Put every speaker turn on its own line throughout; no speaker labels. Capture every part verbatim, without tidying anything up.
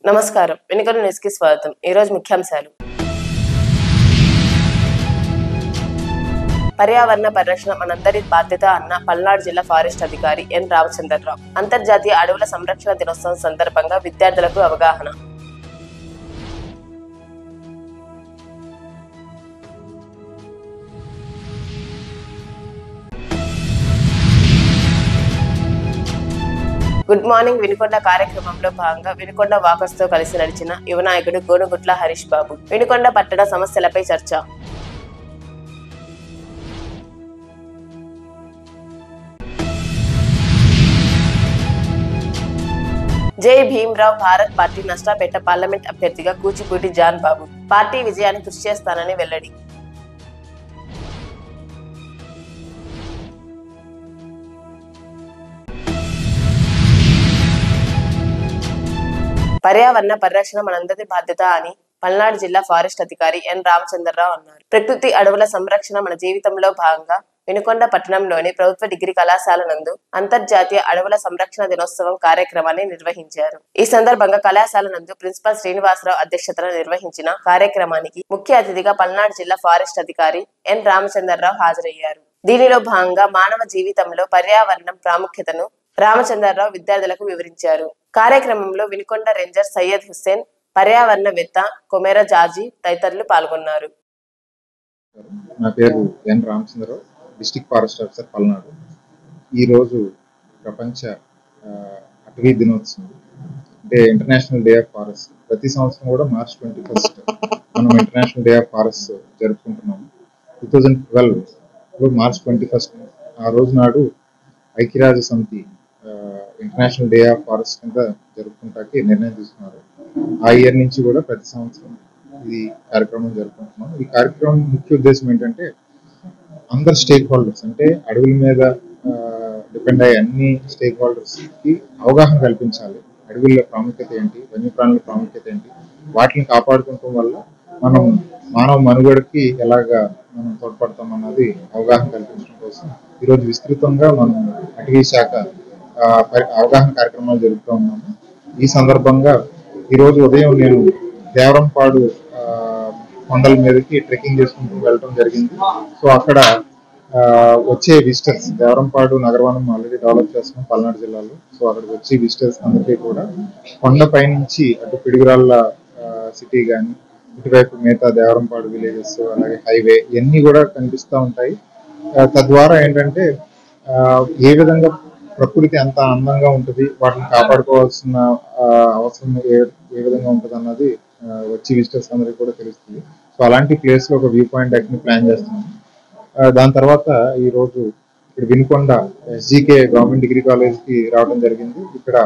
నమస్కారం. వెనుకొండ న్యూస్ కి స్వాగతం. ఈ రోజు ముఖ్యాంశాలు. పర్యావరణ పరిరక్షణ మనందరి బాధ్యత అన్న పల్నాడు జిల్లా ఫారెస్ట్ అధికారి ఎన్ రామచంద్రరావు. అంతర్జాతీయ అడవుల సంరక్షణ దినోత్సవం సందర్భంగా విద్యార్థులకు అవగాహన. గుడ్ మార్నింగ్ వినుకొండ కార్యక్రమంలో భాగంగా వినుకొండ వాకర్స్ తో కలిసి నడిచిన యువ నాయకుడు గోనుగుట్ల హరీష్ బాబు. వినుకొండ పట్టణ సమస్యలపై చర్చ. జై భీమ్రావ్ భారత్ పార్టీ నష్టాపేట పార్లమెంట్ అభ్యర్థిగా కూచిపూడి జాన్ బాబు. పార్టీ విజయానికి కృషి చేస్తానని వెల్లడి. పర్యావరణ పరిరక్షణ మనందరి బాధ్యత అని పల్నాడు జిల్లా ఫారెస్ట్ అధికారి ఎన్ రామచంద్రరావు అన్నారు. ప్రకృతి అడవుల సంరక్షణ మన జీవితంలో భాగంగా వినుకొండ పట్టణంలోని ప్రభుత్వ డిగ్రీ కళాశాల నందు అంతర్జాతీయ అడవుల సంరక్షణ దినోత్సవం కార్యక్రమాన్ని నిర్వహించారు. ఈ సందర్భంగా కళాశాల నందు ప్రిన్సిపల్ శ్రీనివాసరావు అధ్యక్షతన నిర్వహించిన కార్యక్రమానికి ముఖ్య అతిథిగా పల్నాడు జిల్లా ఫారెస్ట్ అధికారి ఎన్ రామచంద్రరావు హాజరయ్యారు. దీనిలో భాగంగా మానవ జీవితంలో పర్యావరణం ప్రాముఖ్యతను రామచంద్రరావు విద్యార్థులకు వివరించారు. కార్యక్రమంలో వినుకొండ రేంజర్ సయ్యద్ హుస్సేన్, పర్యావరణవేత్త కొమెర జాజీ తదితరులు పాల్గొన్నారు.
నా పేరు N Ramachandrarao, district forest officer Palnadu. ఈరోజు ప్రపంచ అటవీ దినోత్సవం, అంటే ఇంటర్నేషనల్ డే ఆఫ్ ఫారెస్ట్. ప్రతి సంవత్సరం కూడా మార్చ్ ట్వంటీ ఫస్ట్ మనం ఇంటర్నేషనల్ డే ఆఫ్ ఫారెస్ట్ జరుపుకుంటున్నాము. Two thousand twelve March twenty first ఆ రోజు నాడు ఐక్యరాజ్య సమితి ఇంటర్నేషనల్ డే ఆఫ్ ఫారెస్ట్ కింద జరుపుకుంటానికి నిర్ణయం తీసుకున్నారు. ఆ ఇయర్ నుంచి కూడా ప్రతి సంవత్సరం ఈ కార్యక్రమం జరుపుకుంటున్నాం. ఈ కార్యక్రమం ముఖ్య ఉద్దేశం ఏంటంటే అందరు స్టేక్ హోల్డర్స్, అంటే అడవుల మీద డిపెండ్ అయ్యే అన్ని స్టేక్ హోల్డర్స్కి అవగాహన కల్పించాలి. అడవుల ప్రాముఖ్యత ఏంటి, వన్యప్రాణుల ప్రాముఖ్యత ఏంటి, వాటిని కాపాడుకోవటం వల్ల మనం మానవ మనుగడకి ఎలాగా మనం తోడ్పడతాం అన్నది అవగాహన కల్పించడం కోసం ఈరోజు విస్తృతంగా మనం అటవీ శాఖ అవగాహన కార్యక్రమాలు జరుపుతూ ఉన్నాము. ఈ సందర్భంగా ఈరోజు ఉదయం నేను దేవరంపాడు కొండల మీదకి ట్రెక్కింగ్ చేసుకుంటూ వెళ్ళడం జరిగింది. సో అక్కడ వచ్చే విజిటర్స్, దేవరంపాడు నగరవనం ఆల్రెడీ డెవలప్ చేస్తున్నాం పల్నాడు జిల్లాలో. సో అక్కడికి వచ్చే విజిటర్స్ అందరికీ కూడా కొండపై నుంచి అటు పిడుగురాళ్ళ సిటీ కానీ, ఇటువైపు మిగతా దేవరంపాడు విలేజెస్, అలాగే హైవే ఇవన్నీ కూడా కనిపిస్తూ ఉంటాయి. తద్వారా ఏంటంటే ఏ విధంగా ప్రకృతి ఎంత అందంగా ఉంటుంది, వాటిని కాపాడుకోవాల్సిన అవసరం ఏ ఏ విధంగా ఉంటుంది అన్నది వచ్చి విజిటర్స్ అందరికీ కూడా తెలుస్తుంది. సో అలాంటి ప్లేస్లో ఒక వ్యూ పాయింట్ యాక్ట్ని ప్లాన్ చేస్తున్నాము. దాని తర్వాత ఈరోజు ఇక్కడ వినుకొండ ఎస్జీకే గవర్నమెంట్ డిగ్రీ కాలేజ్కి రావడం జరిగింది. ఇక్కడ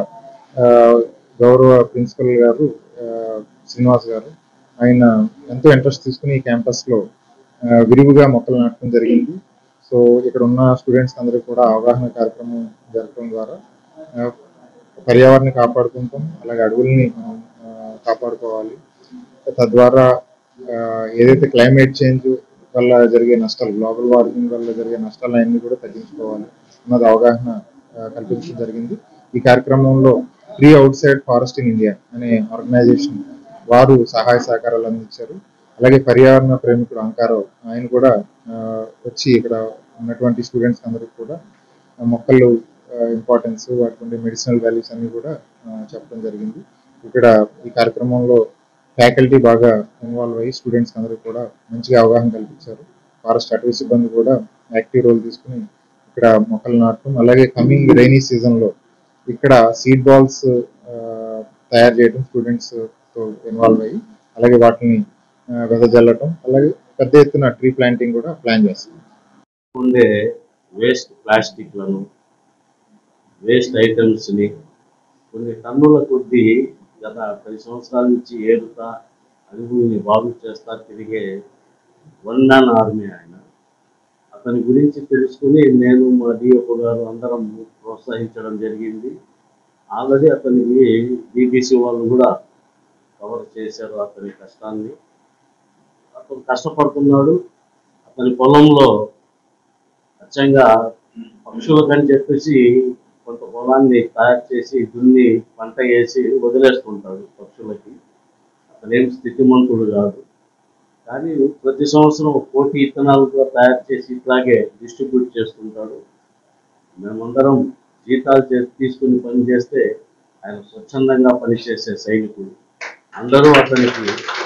గౌరవ ప్రిన్సిపల్ గారు శ్రీనివాస్ గారు, ఆయన ఎంతో ఇంట్రెస్ట్ తీసుకుని ఈ క్యాంపస్లో విరివిగా మొక్కలు నాటడం జరిగింది. సో ఇక్కడ ఉన్న స్టూడెంట్స్ అందరికీ కూడా అవగాహన కార్యక్రమం జరగడం ద్వారా పర్యావరణాన్ని కాపాడుకుంటాం, అలాగే అడవుల్ని మనం కాపాడుకోవాలి. తద్వారా ఏదైతే క్లైమేట్ చేంజ్ వల్ల జరిగే నష్టాలు, గ్లోబల్ వార్మింగ్ వల్ల జరిగే నష్టాలు అన్నీ కూడా తగ్గించుకోవాలి అన్నది అవగాహన కల్పించడం జరిగింది. ఈ కార్యక్రమంలో free outside forest in India అనే ఆర్గనైజేషన్ వారు సహాయ సహకారాలు అందించారు. అలాగే పర్యావరణ ప్రేమికుడు అంకారావు ఆయన కూడా వచ్చి ఇక్కడ ఉన్నటువంటి స్టూడెంట్స్ అందరికీ కూడా మొక్కలు ఇంపార్టెన్స్, వాటి మెడిసినల్ వాల్యూస్ అన్ని కూడా చెప్పడం జరిగింది. ఇక్కడ ఈ కార్యక్రమంలో ఫ్యాకల్టీ బాగా ఇన్వాల్వ్ అయ్యి స్టూడెంట్స్ అందరికీ కూడా మంచిగా అవగాహన కల్పించారు. ఫారెస్ట్ అటవీ సిబ్బంది కూడా యాక్టివ్ రోల్ తీసుకుని ఇక్కడ మొక్కలు నాటడం, అలాగే కమింగ్ రైనీ సీజన్లో ఇక్కడ సీడ్ బాల్స్ తయారు చేయడం స్టూడెంట్స్తో ఇన్వాల్వ్ అయ్యి, అలాగే వాటిని వెదజల్లటం, అలాగే పెద్ద ఎత్తున ట్రీ ప్లాంటింగ్ కూడా ప్లాన్ చేస్తాం.
ఉండే వేస్ట్ ప్లాస్టిక్లను, వేస్ట్ ఐటమ్స్ని కొన్ని టన్నుల కొద్దీ గత పది సంవత్సరాల నుంచి ఏరుతా అడుగుని బాగు చేస్తా తిరిగే వన్ మ్యాన్ ఆర్మీ ఆయన. అతని గురించి తెలుసుకుని నేను మా డిఎఫ్ఓ గారు అందరం ప్రోత్సహించడం జరిగింది. ఆల్రెడీ అతనికి బీబీసీ వాళ్ళు కూడా కవర్ చేశారు అతని కష్టాన్ని. అతను కష్టపడుతున్నాడు. అతని పొలంలో అచ్చంగా పక్షులకని చెప్పేసి కొంత పొలాన్ని తయారు చేసి దున్ని పంట వేసి వదిలేస్తుంటాడు పక్షులకి. అతనేం స్థితిమంతుడు కాదు. కానీ ప్రతి సంవత్సరం కోటి ఇత్తనాలు కూడా తయారు చేసి ఇట్లాగే డిస్ట్రిబ్యూట్ చేస్తుంటాడు. మేమందరం జీతాలు చేసి తీసుకుని పని చేస్తే ఆయన స్వచ్ఛందంగా పనిచేసే సైనికుడు. అందరూ అతనికి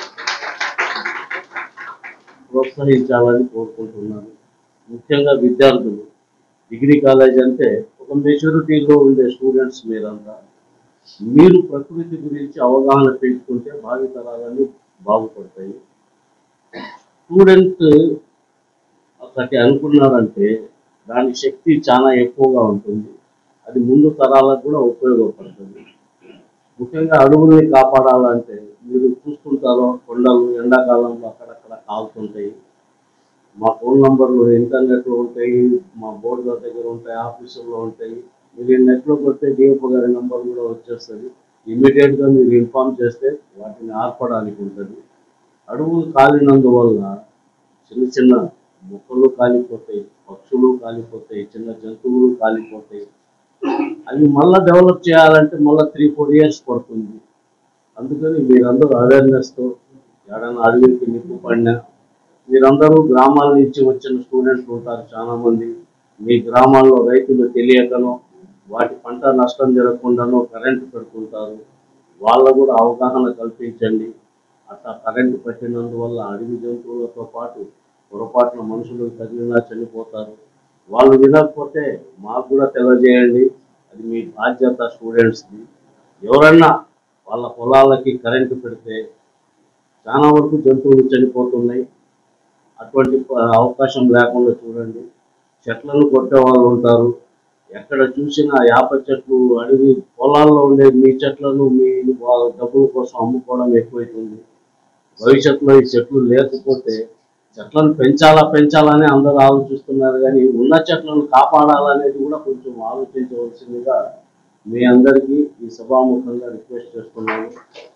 ప్రోత్సహించాలని కోరుకుంటున్నాను. ముఖ్యంగా విద్యార్థులు, డిగ్రీ కాలేజ్ అంటే ఒక మెచ్యూరిటీలో ఉండే స్టూడెంట్స్ మీరంతా. మీరు ప్రకృతి గురించి అవగాహన పెంచుకుంటే భావితరాలన్నీ బాగుపడతాయి. స్టూడెంట్ ఒకటి అనుకున్నారంటే దాని శక్తి చాలా ఎక్కువగా ఉంటుంది. అది ముందు తరాలకు కూడా ఉపయోగపడుతుంది. ముఖ్యంగా అడవుల్ని కాపాడాలంటే మీరు చూస్తుంటారో కొండలు ఎండాకాలంలో అక్కడక్కడ కాలుతుంటాయి. మా ఫోన్ నంబర్లు ఇంటర్నెట్లో ఉంటాయి, మా బోర్డుల దగ్గర ఉంటాయి, ఆఫీసుల్లో ఉంటాయి. మీరు నెట్లో కొడితే డిఎఫ్ఓ గారి నంబర్ కూడా వచ్చేస్తుంది. ఇమీడియట్గా మీరు ఇన్ఫామ్ చేస్తే వాటిని ఆర్పడానికి ఉంటుంది. అడవులు కాలినందువల్ల చిన్న చిన్న మొక్కలు కాలిపోతాయి, పక్షులు కాలిపోతాయి, చిన్న జంతువులు కాలిపోతాయి. అవి మళ్ళీ డెవలప్ చేయాలంటే మళ్ళీ త్రీ ఫోర్ ఇయర్స్ పడుతుంది. అందుకని మీరందరూ అవేర్నెస్తో ఎక్కడైనా అడవికి నిప్పు పడినా, మీరందరూ గ్రామాల నుంచి వచ్చిన స్టూడెంట్స్ ఉంటారు చాలామంది. మీ గ్రామాల్లో రైతులు తెలియకనో వాటి పంట నష్టం జరగకుండానో కరెంటు పెడుతుంటారు. వాళ్ళకు కూడా అవగాహన కల్పించండి. అట్లా కరెంటు పెట్టినందువల్ల అడవి జంతువులతో పాటు పొరపాటున మనుషులు తగిలినా చనిపోతారు. వాళ్ళు వినకపోతే మాకు కూడా తెలియజేయండి. అది మీ బాధ్యత స్టూడెంట్స్ది. ఎవరన్నా వాళ్ళ పొలాలకి కరెంటు పెడితే చాలా వరకు జంతువులు చనిపోతున్నాయి. అటువంటి అవకాశం లేకుండా చూడండి. చెట్లను కొట్టే వాళ్ళు ఉంటారు. ఎక్కడ చూసినా యాప చెట్లు, అడవి పొలాల్లో ఉండే మీ చెట్లను మీ డబ్బుల కోసం అమ్ముకోవడం ఎక్కువైతుంది. భవిష్యత్తులో ఈ చెట్లు లేకపోతే చెట్లను పెంచాలా పెంచాలని అందరూ ఆలోచిస్తున్నారు, కానీ ఉన్న చెట్లను కాపాడాలనేది కూడా కొంచెం ఆలోచించవలసిందిగా మీ అందరికీ ఈ సభాముఖంగా రిక్వెస్ట్ చేస్తున్నాను.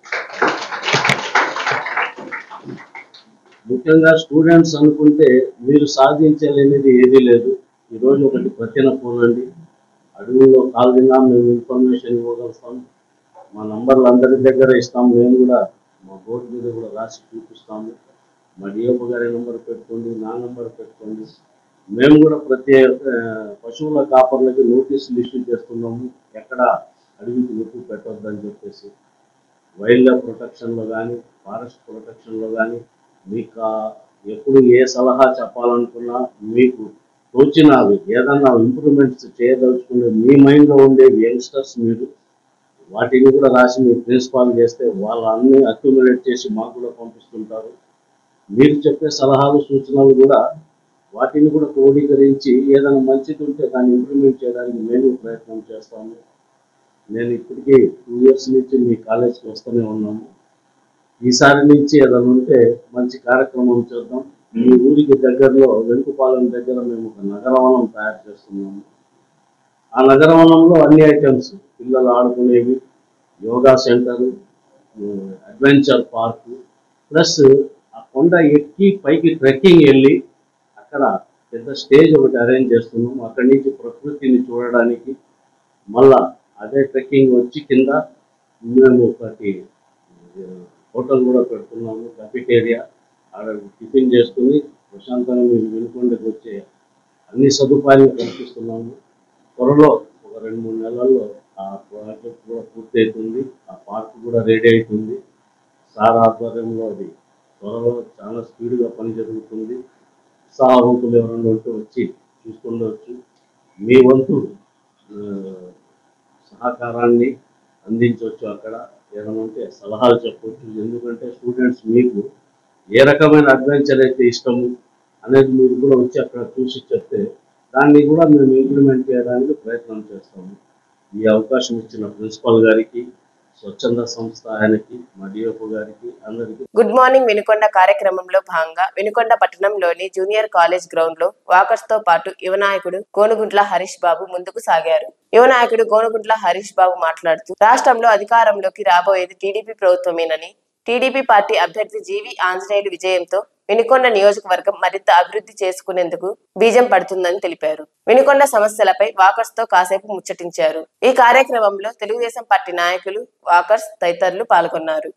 ముఖ్యంగా స్టూడెంట్స్ అనుకుంటే మీరు సాధించలేనిది ఏదీ లేదు. ఈరోజు ఒకటి ప్రతిన పోనండి, అడవుల్లో కాల్దినా మేము ఇన్ఫర్మేషన్ ఇవ్వగలుగుతాం. మా నంబర్లు అందరి దగ్గర ఇస్తాం. మేము కూడా మా బోర్డు మీద కూడా రాసి చూపిస్తాము. మా డిఎఫ్ఓ గారి నెంబర్ పెట్టుకోండి, నా నెంబర్ పెట్టుకోండి. మేము కూడా ప్రతి పశువుల కాపర్లకి నోటీసులు ఇష్యూ చేస్తున్నాము, ఎక్కడ అడవికి నిప్పు పెట్టొద్దని చెప్పేసి. వైల్డ్ లైఫ్ ప్రొటెక్షన్లో కానీ ఫారెస్ట్ ప్రొటెక్షన్లో కానీ మీకు ఎప్పుడు ఏ సలహా చెప్పాలనుకున్నా, మీకు తోచినవి ఏదన్నా ఇంప్రూవ్మెంట్స్ చేయదలుచుకునే మీ మైండ్లో ఉండేవి యంగ్స్టర్స్, మీరు వాటిని కూడా రాసి మీరు ప్రిన్సిపాల్ చేస్తే వాళ్ళు అన్నీ అక్యుములేట్ చేసి మాకు కూడా పంపిస్తుంటారు. మీరు చెప్పే సలహాలు సూచనలు కూడా వాటిని కూడా క్రోడీకరించి ఏదైనా మంచిది ఉంటే దాన్ని ఇంప్లిమెంట్ చేయడానికి మేము ప్రయత్నం చేస్తాము. నేను ఇప్పటికీ టూ ఇయర్స్ నుంచి మీ కాలేజ్కి వస్తూనే ఉన్నాము. ఈసారి నుంచి ఏదైనా ఉంటే మంచి కార్యక్రమం చేద్దాం. మీ ఊరికి దగ్గరలో వెంకుపాలెం దగ్గర మేము ఒక నగరవనం తయారు చేస్తున్నాము. ఆ నగరవనంలో అన్ని ఐటమ్స్, పిల్లలు ఆడుకునేవి, yoga centre, adventure park, plus ఆ కొండ ఎక్కి పైకి ట్రెక్కింగ్ వెళ్ళి అక్కడ పెద్ద స్టేజ్ ఒకటి అరేంజ్ చేస్తున్నాం. అక్కడి నుంచి ప్రకృతిని చూడడానికి మళ్ళా అదే ట్రెక్కింగ్ వచ్చి కింద మేము ఒకటి హోటల్ కూడా పెడుతున్నాము, కెఫిటేరియా. ఆడ టిఫిన్ చేసుకుని ప్రశాంతంగా మేము వెనుకొండకి వచ్చే అన్ని సదుపాయాలు కల్పిస్తున్నాము. త్వరలో ఒక రెండు మూడు నెలల్లో ఆ ప్రాజెక్ట్ కూడా పూర్తి అవుతుంది. ఆ పార్క్ కూడా రెడీ అవుతుంది. సార్ ఆధ్వర్యంలో అది త్వరలో చాలా స్పీడ్గా పని జరుగుతుంది. సహావంతులు ఎవరైనా ఉంటే వచ్చి చూసుకుండవచ్చు. మీ వంతు సహకారాన్ని అందించవచ్చు. అక్కడ ఏమైనా ఉంటే సలహాలు చెప్పవచ్చు. ఎందుకంటే స్టూడెంట్స్ మీకు ఏ రకమైన అడ్వెంచర్ అయితే ఇష్టము అనేది మీరు కూడా వచ్చి అక్కడ చూసి చెప్తే దాన్ని కూడా మేము ఇంప్లిమెంట్ చేయడానికి ప్రయత్నం చేస్తాము. ఈ అవకాశం ఇచ్చిన ప్రిన్సిపల్ గారికి, స్వచ్ఛంద సంస్థ ఆయనకి, మా డిఎఫ్ఓ గారికి అందరికీ
గుడ్ మార్నింగ్. వినుకొండ కార్యక్రమంలో భాగంగా వినుకొండ పట్టణంలోని జూనియర్ కాలేజ్ గ్రౌండ్ లో వాకర్స్ తో పాటు యువ నాయకుడు గోనుగుంట్ల హరీష్ బాబు ముందుకు సాగారు. యువ నాయకుడు గోనుగుంట్ల హరీష్ బాబు మాట్లాడుతూ రాష్ట్రంలో అధికారంలోకి రాబోయేది టీడీపీ ప్రభుత్వమేనని, టీడీపీ పార్టీ అభ్యర్థి జీవి ఆంజనేయులు విజయంతో వినుకొండ నియోజకవర్గం మరింత అభివృద్ధి చేసుకునేందుకు బీజం పడుతుందని తెలిపారు. వినుకొండ సమస్యలపై వాకర్స్ తో కాసేపు ముచ్చటించారు. ఈ కార్యక్రమంలో తెలుగుదేశం పార్టీ నాయకులు, వాకర్స్ తదితరులు పాల్గొన్నారు.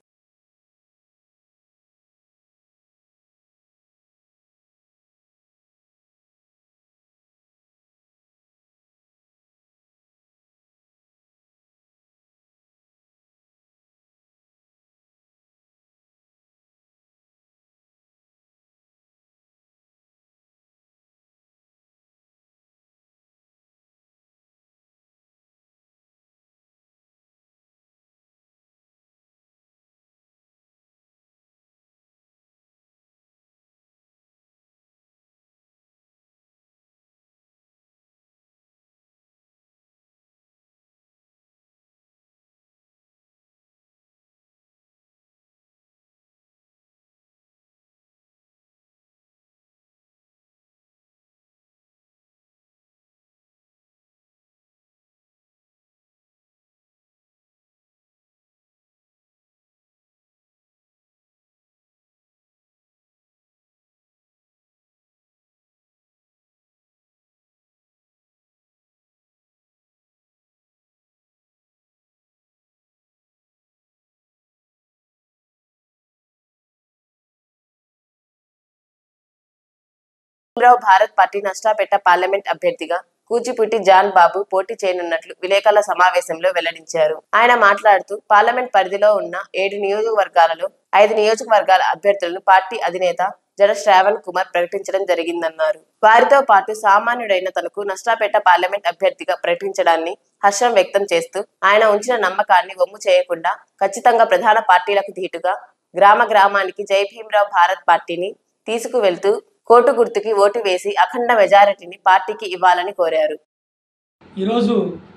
భారత్ పార్టీ నష్టాపేట పార్లమెంట్ అభ్యర్థిగా కూచిపూడి జాన్ బాబు పోటీ చేయనున్నట్లు విలేకరుల సమావేశంలో వెల్లడించారు. ఆయన మాట్లాడుతూ పార్లమెంట్ పరిధిలో ఉన్న ఏడు నియోజకవర్గాలలో ఐదు నియోజకవర్గాల అభ్యర్థులను పార్టీ అధినేత జడ శ్రావణ్ కుమార్ ప్రకటించడం జరిగిందన్నారు. వారితో పాటు సామాన్యుడైన తనకు నష్టాపేట పార్లమెంట్ అభ్యర్థిగా ప్రకటించడాన్ని హర్షం వ్యక్తం చేస్తూ ఆయన ఉంచిన నమ్మకాన్ని వమ్ము చేయకుండా ఖచ్చితంగా ప్రధాన పార్టీలకు ధీటుగా గ్రామ గ్రామానికి జై భీమరావు భారత్ పార్టీని తీసుకువెళ్తూ కోటు గుర్తుకి ఓటు వేసి అఖండ మెజారిటీని పార్టీకి ఇవ్వాలని కోరారు.
ఈరోజు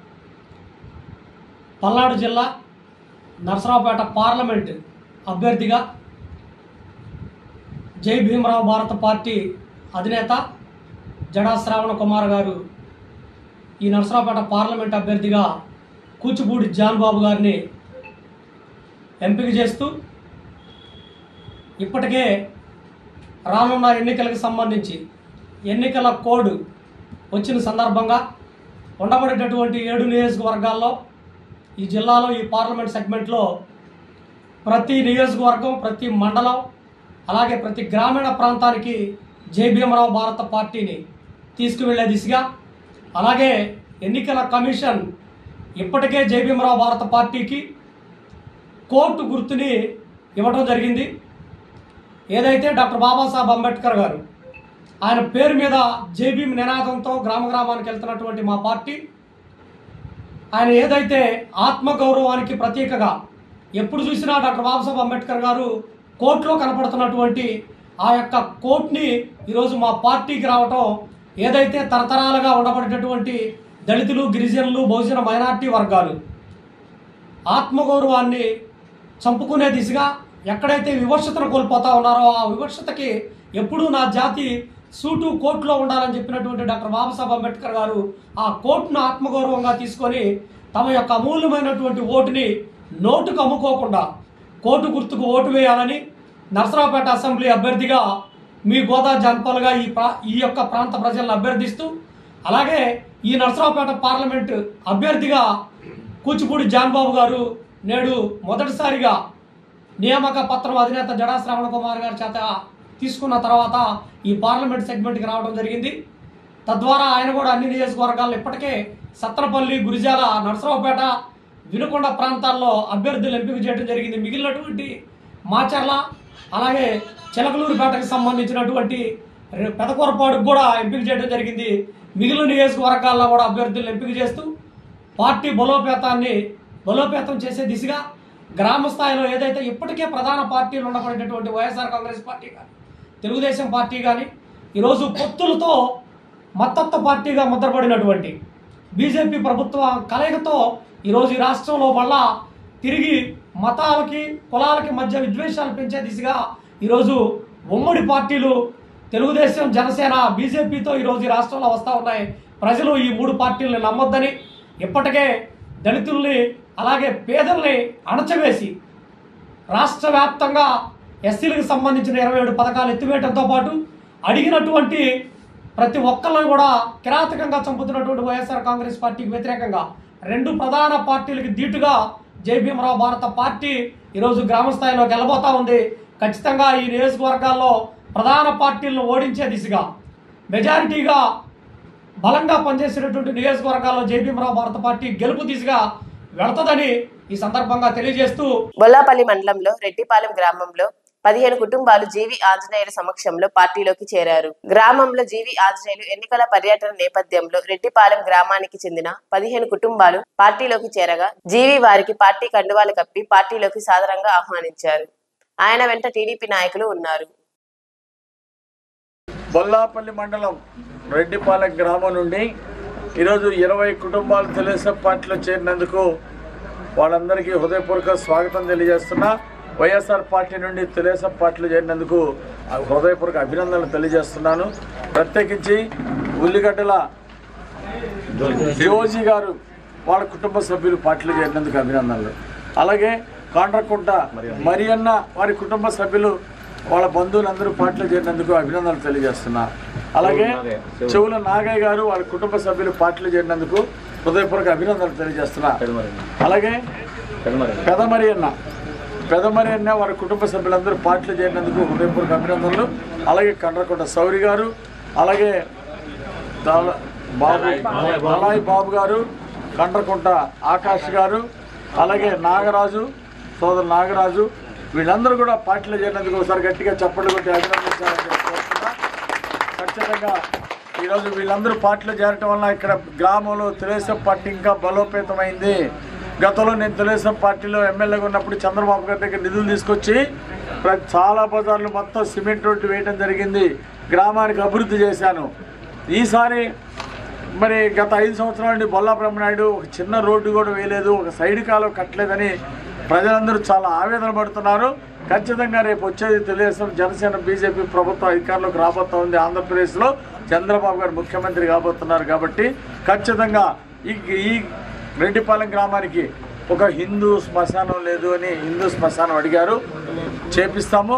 పల్నాడు జిల్లా నరసరావుపేట పార్లమెంట్ అభ్యర్థిగా జై భీమరావు భారత పార్టీ అధినేత జడా శ్రావణ కుమార్ గారు ఈ నరసరావుపేట పార్లమెంట్ అభ్యర్థిగా కూచిపూడి జాన్ బాబు గారిని ఎంపిక చేస్తూ ఇప్పటికే రానున్న ఎన్నికలకు సంబంధించి ఎన్నికల కోడ్ వచ్చిన సందర్భంగా ఉండబడేటటువంటి ఏడు నియోజకవర్గాల్లో ఈ జిల్లాలో ఈ పార్లమెంట్ సెగ్మెంట్లో ప్రతి నియోజకవర్గం, ప్రతి మండలం, అలాగే ప్రతి గ్రామీణ ప్రాంతానికి జై భీమరావు భారత పార్టీని తీసుకువెళ్లే దిశగా, అలాగే ఎన్నికల కమిషన్ ఇప్పటికే జై భీమరావు భారత పార్టీకి కోర్టు గుర్తుని ఇవ్వడం జరిగింది. ఏదైతే డాక్టర్ బాబాసాహెబ్ అంబేద్కర్ గారు ఆయన పేరు మీద జై భీమ్ నినాదంతో గ్రామ గ్రామానికి వెళ్తున్నటువంటి మా పార్టీ, ఆయన ఏదైతే ఆత్మగౌరవానికి ప్రతీకగా ఎప్పుడు చూసినా డాక్టర్ బాబాసాహెబ్ అంబేద్కర్ గారు కోర్టులో కనపడుతున్నటువంటి ఆ యొక్క కోర్టుని ఈరోజు మా పార్టీకి రావటం, ఏదైతే తరతరాలుగా ఉండబడేటటువంటి దళితులు, గిరిజనులు, బహుజన మైనార్టీ వర్గాలు ఆత్మగౌరవాన్ని చంపుకునే దిశగా ఎక్కడైతే వివక్షతను కోల్పోతా ఉన్నారో ఆ వివక్షతకి ఎప్పుడూ నా జాతి సూటు కోర్టులో ఉండాలని చెప్పినటువంటి డాక్టర్ బాబాసాహెబ్ అంబేద్కర్ గారు ఆ కోర్టును ఆత్మగౌరవంగా తీసుకొని తమ యొక్క అమూల్యమైనటువంటి ఓటుని నోటుకు అమ్ముకోకుండా కోర్టు గుర్తుకు ఓటు వేయాలని నరసరావుపేట అసెంబ్లీ అభ్యర్థిగా మీ గోదా జన్పాల్గా ఈ ప్రా ఈ యొక్క ప్రాంత ప్రజలను అభ్యర్థిస్తూ, అలాగే ఈ నరసరావుపేట పార్లమెంటు అభ్యర్థిగా కూచిపూడి జాన్ బాబు గారు నేడు మొదటిసారిగా నియామక పత్రం అధినేత జడా శ్రావణ కుమార్ గారి చేత తీసుకున్న తర్వాత ఈ పార్లమెంట్ సెగ్మెంట్కి రావడం జరిగింది. తద్వారా ఆయన కూడా అన్ని నియోజకవర్గాల్లో ఇప్పటికే సత్తనపల్లి, గురిజాల, నరసరావుపేట, వినుకొండ ప్రాంతాల్లో అభ్యర్థులు ఎంపిక చేయడం జరిగింది. మిగిలినటువంటి మాచర్ల, అలాగే చిలకలూరుపేటకు సంబంధించినటువంటి పెదకూరపాడుకు కూడా ఎంపిక చేయడం జరిగింది. మిగిలిన నియోజకవర్గాల్లో కూడా అభ్యర్థులను ఎంపిక చేస్తూ పార్టీ బలోపేతాన్ని బలోపేతం చేసే దిశగా గ్రామ స్థాయిలో ఏదైతే ఇప్పటికే ప్రధాన పార్టీలు ఉండబడేటటువంటి వైఎస్ఆర్ కాంగ్రెస్ పార్టీ కానీ, తెలుగుదేశం పార్టీ కానీ, ఈరోజు పొత్తులతో మత్తత్వ పార్టీగా ముద్రపడినటువంటి బీజేపీ ప్రభుత్వ కలయికతో ఈరోజు ఈ రాష్ట్రంలో మళ్ళా తిరిగి మతాలకి, కులాలకి మధ్య విద్వేషాలు పెంచే దిశగా ఈరోజు ఉమ్మడి పార్టీలు తెలుగుదేశం, జనసేన, బీజేపీతో ఈరోజు ఈ రాష్ట్రంలో వస్తూ ఉన్నాయి. ప్రజలు ఈ మూడు పార్టీలను నమ్మొద్దని, ఇప్పటికే దళితుల్ని అలాగే పేదల్ని అణచవేసి రాష్ట్ర వ్యాప్తంగా ఎస్సీలకు సంబంధించిన ఇరవై ఏడు పథకాలు ఎత్తివేయడంతో పాటు అడిగినటువంటి ప్రతి ఒక్కళ్ళని కూడా కిరాతకంగా చంపుతున్నటువంటి వైఎస్ఆర్ కాంగ్రెస్ పార్టీకి వ్యతిరేకంగా రెండు ప్రధాన పార్టీలకు ధీటుగా జై భీమరావు భారత పార్టీ ఈరోజు గ్రామ స్థాయిలోకి వెళ్ళబోతా ఉంది. ఖచ్చితంగా ఈ నియోజకవర్గాల్లో ప్రధాన పార్టీలను ఓడించే దిశగా మెజారిటీగా బలంగా పనిచేసినటువంటి నియోజకవర్గాల్లో జై భీమరావు భారత పార్టీ గెలుపు దిశగా వెళుతుందని ఈ సందర్భంగా తెలియజేస్తూ
బొల్లాపల్లి మండలంలో రెడ్డిపాలెం గ్రామంలో పదిహేను కుటుంబాలు జీవి ఆంజనేయుల సమక్షంలో పార్టీలోకి చేరారు. గ్రామంలో జీవి ఆంజనేయులు ఎన్నికల పర్యటన నేపథ్యంలో రెడ్డిపాలెం గ్రామానికి చెందిన పదిహేను కుటుంబాలు పార్టీలోకి చేరగా జీవి వారికి పార్టీ కండువాలు కప్పి పార్టీలోకి సాదరంగా ఆహ్వానించారు. ఆయన వెంట టీడీపీ నాయకులు ఉన్నారు.
బొల్లాపల్లి మండలం రెడ్డిపాలెం గ్రామం నుండి ఈరోజు ఇరవై కుటుంబాలు తెలుగుదేశం పార్టీలో చేరినందుకు వాళ్ళందరికీ హృదయపూర్వక స్వాగతం తెలియజేస్తున్నా. వైఎస్ఆర్ పార్టీ నుండి తెలుగుదేశం పార్టీలో చేరినందుకు హృదయపూర్వక అభినందనలు తెలియజేస్తున్నాను. ప్రత్యేకించి ఉల్లిగడ్డల జోజీ గారు వాళ్ళ కుటుంబ సభ్యులు పార్టీలో చేరినందుకు అభినందనలు. అలాగే కాండ్రకుంట మరియన్న వారి కుటుంబ సభ్యులు వాళ్ళ బంధువులందరూ పార్టీలో చేరినందుకు అభినందనలు తెలియజేస్తున్నా. అలాగే చెవుల నాగయ్య గారు వాళ్ళ కుటుంబ సభ్యులు పార్టీలో చేరినందుకు హృదయపూర్వక అభినందనలు తెలియజేస్తున్నా. అలాగే పెదమరి అన్న పెదమరి అన్న వారి కుటుంబ సభ్యులందరూ పార్టీలో చేరినందుకు హృదయపూర్వక అభినందనలు. అలాగే కండ్రకుంట సౌరి గారు, అలాగే బాబు బలాయి బాబు గారు, కండ్రకుంట ఆకాష్ గారు, అలాగే నాగరాజు సోదరు నాగరాజు, వీళ్ళందరూ కూడా పార్టీలో చేరినందుకు ఒకసారి గట్టిగా చప్పట్లు కొట్టి అభినందించాలని కోరుతున్నా. ఖచ్చితంగా ఈరోజు వీళ్ళందరూ పార్టీలో చేరటం వల్ల ఇక్కడ గ్రామంలో తెలుగుదేశం పార్టీ ఇంకా బలోపేతమైంది. గతంలో నేను తెలుగుదేశం పార్టీలో ఎమ్మెల్యేగా ఉన్నప్పుడు చంద్రబాబు గారి దగ్గర నిధులు తీసుకొచ్చి చాలా బజార్లు మొత్తం సిమెంట్ రోడ్డు వేయడం జరిగింది. గ్రామానికి అభివృద్ధి చేశాను. ఈసారి మరి గత ఐదు సంవత్సరాల నుండి బొల్లా బ్రహ్మనాయుడు ఒక చిన్న రోడ్డు కూడా వేయలేదు, ఒక సైడ్ కాలువ కట్టలేదని ప్రజలందరూ చాలా ఆవేదన పడుతున్నారు. ఖచ్చితంగా రేపు వచ్చేది తెలుగుదేశం జనసేన బీజేపీ ప్రభుత్వం అధికారంలోకి రాబోతా ఉంది. ఆంధ్రప్రదేశ్లో చంద్రబాబు గారు ముఖ్యమంత్రి కాబోతున్నారు. కాబట్టి ఖచ్చితంగా ఈ ఈ రెడ్డిపాలెం గ్రామానికి ఒక హిందూ శ్మశానం లేదు అని హిందూ శ్మశానం అడిగారు, చేపిస్తాము.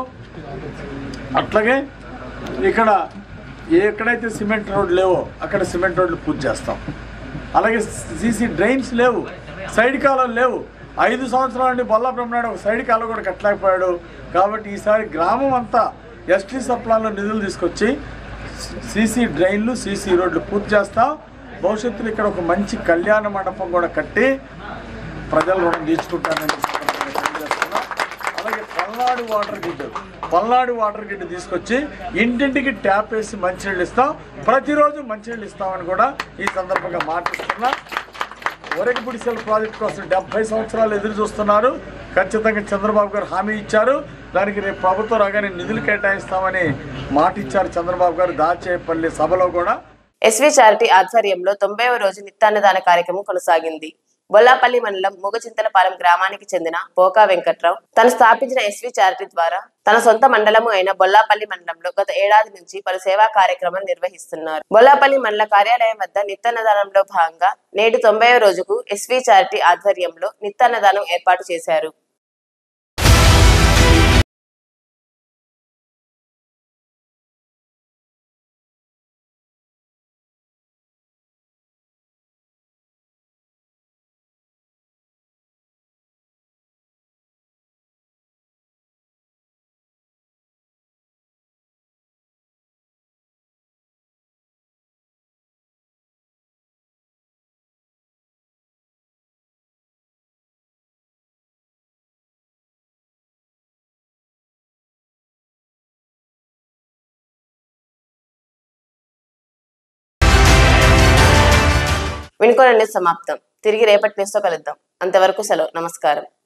అట్లాగే ఇక్కడ ఎక్కడైతే సిమెంట్ రోడ్లు లేవో అక్కడ సిమెంట్ రోడ్లు పూర్తి చేస్తాం. అలాగే సీసీ డ్రైన్స్ లేవు, సైడ్ కాలువలు లేవు. ఐదు సంవత్సరాల నుండి బొల్లా బ్రహ్మనాయుడు ఒక సైడ్ కాలువ కూడా కట్టలేకపోయాడు. కాబట్టి ఈసారి గ్రామం అంతా ఎస్టీ సప్లాన్లో నిధులు తీసుకొచ్చి సీసీ డ్రైన్లు సీసీ రోడ్లు పూర్తి చేస్తాం. భవిష్యత్తులో ఇక్కడ ఒక మంచి కళ్యాణ మండపం కూడా కట్టి ప్రజల రుణం తీర్చుకుంటానని తెలియజేస్తున్నా. అలాగే Palnadu water grid Palnadu water grid తీసుకొచ్చి ఇంటింటికి ట్యాప్ వేసి మంచినీళ్ళు ఇస్తాం. ప్రతిరోజు మంచినీళ్ళు ఇస్తామని కూడా ఈ సందర్భంగా మాట్లాడుతున్నా. ఒరకపుడిసెల ప్రాజెక్టు కోసం డెబ్బై సంవత్సరాలు ఎదురు చూస్తున్నారు. ఖచ్చితంగా చంద్రబాబు గారు హామీ ఇచ్చారు. దానికి రేపు ప్రభుత్వం రాగానే నిధులు కేటాయిస్తామని మాట ఇచ్చారు చంద్రబాబు గారు దాచేపల్లి సభలో కూడా.
ఎస్వి చారిటీ ఆధ్వర్యంలో తొంభైవ రోజు నిత్యాన్నదాన కార్యక్రమం కొనసాగింది. బొల్లాపల్లి మండలం మూగచింతలపాలెం గ్రామానికి చెందిన పోకా వెంకట్రావు తను స్థాపించిన ఎస్వి చారిటీ ద్వారా తన సొంత మండలము అయిన బొల్లాపల్లి మండలంలో గత ఏడాది నుంచి పలు సేవా కార్యక్రమాలు నిర్వహిస్తున్నారు. బొల్లాపల్లి మండల కార్యాలయం వద్ద నిత్యాన్నదానంలో భాగంగా నేడు తొంభైవ రోజుకు ఎస్వి చారిటీ ఆధ్వర్యంలో నిత్యాన్నదానం ఏర్పాటు చేశారు. వినుకోనండి సమాప్తం. తిరిగి రేపటి న్యూస్తో కలుద్దాం. అంతవరకు సెలవు. నమస్కారం.